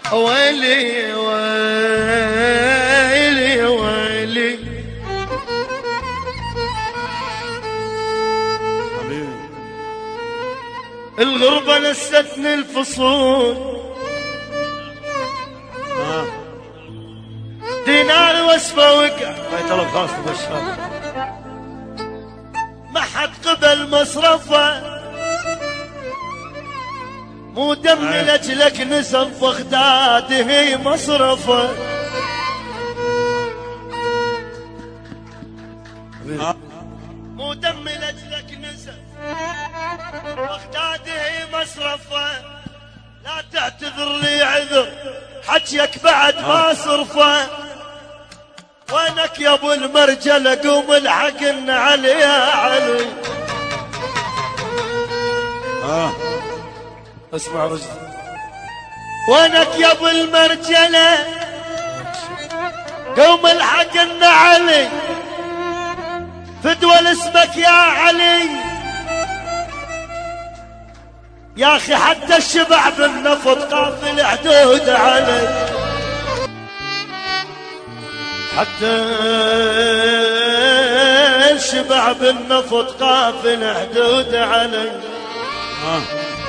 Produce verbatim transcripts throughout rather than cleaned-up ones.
ويلي ويلي ويلي الغربة نستني الفصول دينار وصفة وقع بيت الله خاص بالشام ما حد قبل مصرفه مو دم لجلك نزل بغداده مصرفه مو دم لجلك نزل بغداده مصرفه لا تعتذر لي عذر حجيك بعد ما صرفه وينك يا ابو المرجله قوم الحقن علي يا علي اه اسمع رجل وينك يا ابو المرجله قوم الحقن علي فدوى اسمك يا علي يا اخي حتى الشبع بالنفط قافل حدود علي حتى الشبع بالنفط قافل حدود علي اه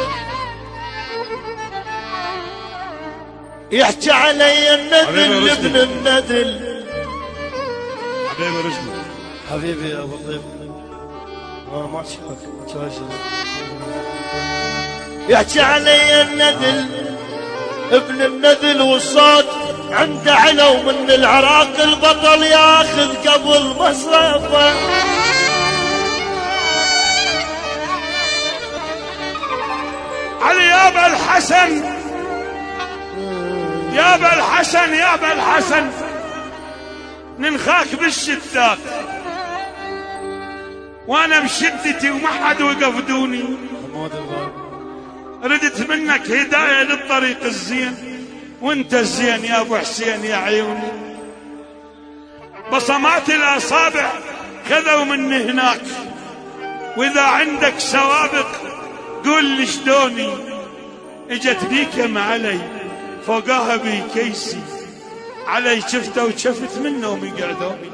يحكي علي النذل ابن النذل حبيبي رجلي حبيبي يا ابو الضيف انا ما اشوفك يحكي علي النذل ابن النذل والصوت عنده علو من العراق البطل ياخذ قبل مصرفه علي يابا الحسن يابا الحسن يابا الحسن ننخاك بالشتات وانا بشدتي وما حد وقف دوني ردت منك هداية للطريق الزين وانت الزين يا ابو حسين يا عيوني بصمات الاصابع خذوا مني هناك واذا عندك سوابق قول لي شلوني اجت بيكم علي فوقاها بكيسي علي شفته وشفت منه ومقعدوني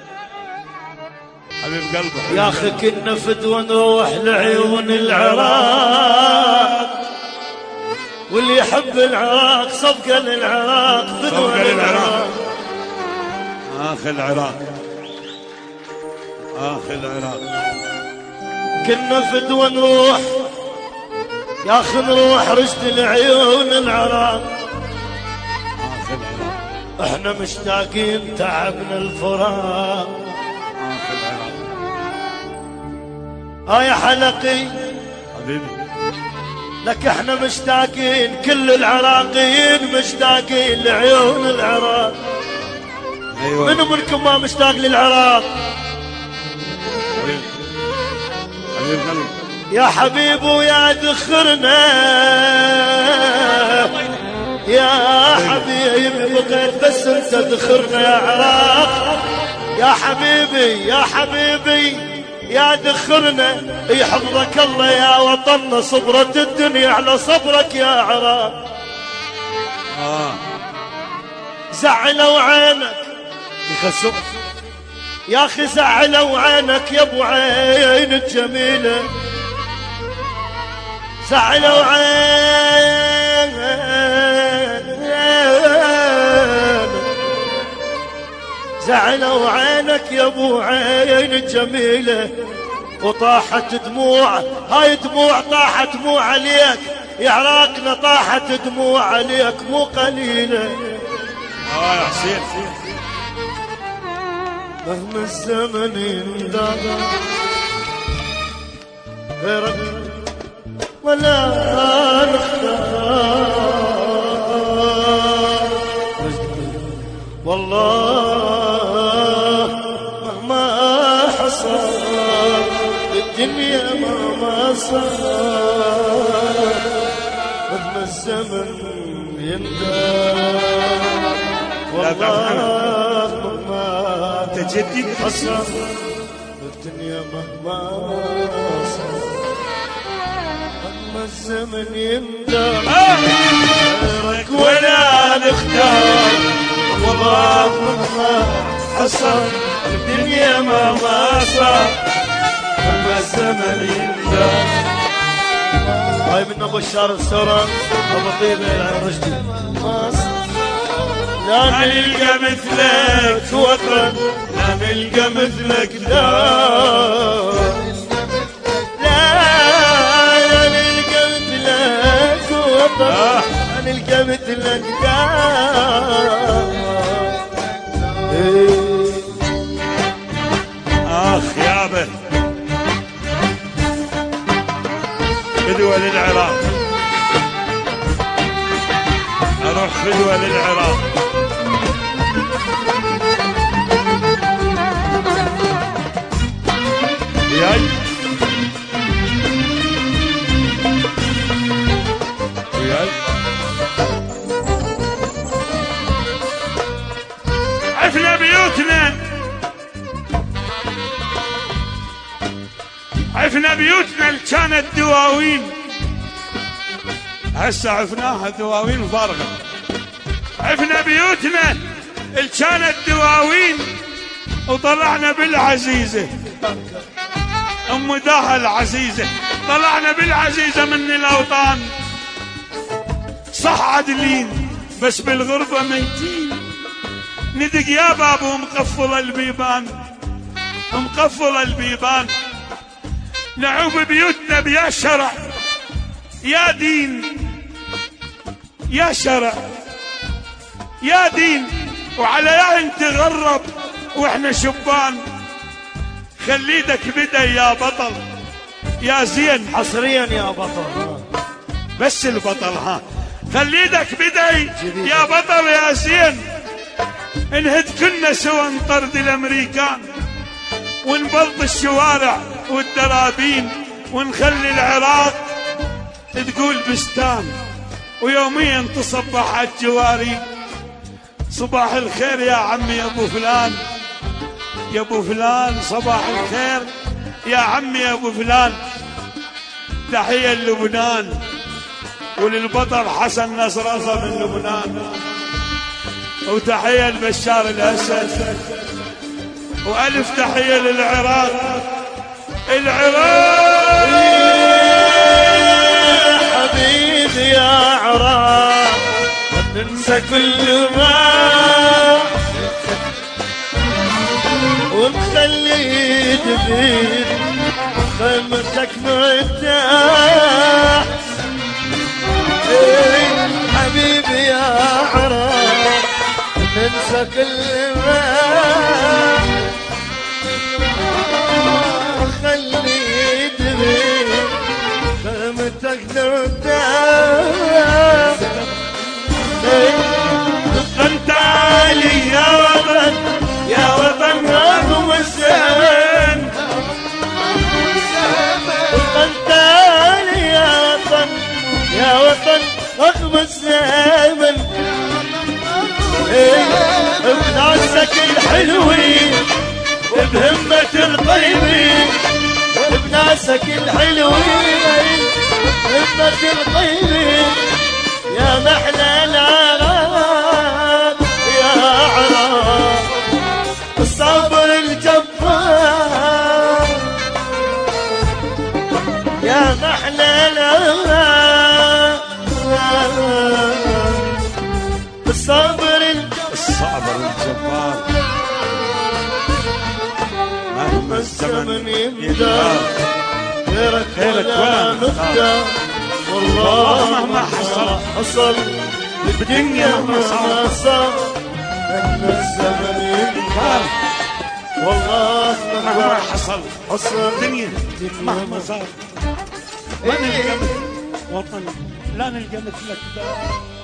حبيب قلبي يا اخي كنا فدوى نروح لعيون العراق واللي يحب العراق صفقة للعراق فدوى للعراق اخ العراق اخ العراق كنا فدوى نروح يا اخي نروح رشد لعيون العراق اخ العراق احنا مشتاقين تعبنا الفراق اخ العراق ها يا حلقي حبيبي لك احنا مشتاقين كل العراقيين مشتاقين لعيون العراق ايوه منو منكم ما مشتاق للعراق حبيب حبيب قلبي يا حبيب ويا ذخرنا يا حبيبي بقيت بس انت ذخرنا يا عراق يا حبيبي يا حبيبي يا ذخرنا يحفظك الله يا وطننا صبرة الدنيا على صبرك يا عراق اه زعلوا عينك يخسر يا اخي زعلوا عينك يا ابو عين الجميله زعلوا عينك زعلوا عينك يا ابو عين الجميله وطاحت دموع هاي دموع طاحت مو عليك يا عراقنا طاحت دموع عليك مو قليله اه يا حسين مهما الزمن يندى غيرك ولا نختار والله مهما حصل الدنيا مهما صار مهما الزمن يندى والله مهما تجدد حصل الدنيا مهما صار مهما الزمن يندى غيرك ولا والله مهما حصل الدنيا ما ما صار لما الزمن يندى. هاي من ابو الشارع السوران ابو طيبه الى رشدي. لا نلقى مثلك وطن لا نلقى مثلك دار. لا لا نلقى مثلك وطن لا نلقى مثلك دار. اخ يابا فدوة للعراق، اروح فدوة للعراق. وياي وياي عفنا بيوتنا عفنا بيوتنا اللي كانت دواوين، هسه عفناها دواوين فارغة. عفنا بيوتنا اللي كانت دواوين وطلعنا بالعزيزة ام داها العزيزة، طلعنا بالعزيزة من الاوطان. صح عدلين بس بالغربة ميتين، ندق يا باب ومقفل البيبان مقفل البيبان. نعوب بيوتنا بيا شرع يا دين يا شرع يا دين، وعلى يعين تغرب واحنا شبان. خليدك بدا يا بطل يا زين حصريا يا بطل بس البطل ها. خليدك بداي يا بطل يا زين، انهد كنا سوا نطرد الامريكان ونبلط الشوارع والدرابين ونخلي العراق تقول بستان، ويوميا تصبح على الجواري صباح الخير يا عمي يا ابو فلان يا ابو فلان صباح الخير يا عمي يا ابو فلان. تحية للبنان وللبطل حسن نصر الله من لبنان، وتحية لبشار الأسد، وألف تحية للعراق. العراق يا حبيبي يا عراق ننسى كل ما ونخلي تبيد خيمتك مرتاح. حبيبي يا عراق ننسى كل ما خلي تبيد خيمتك مرتاح. انت عالي يا وطن يا وطن رغم الزمن. انت عالي يا وطن يا وطن رغم الزمن. بناسك الحلوين بهمة الطيبين، بناسك الحلوين بهمة الطيبين. يا محلى العراق يا عراق الصبر الجبار. يا محلى العراق الصبر الصبر الجبار. مهما الزمن يمدار غيرك خيرك ولا مختار. والله مهما حصل حصل بالدنيا مهما صار مهما الزمن ينكر. والله مهما حصل حصل الدنيا مهما صار ما نلقى مثل وطن لا نلقى مثلك.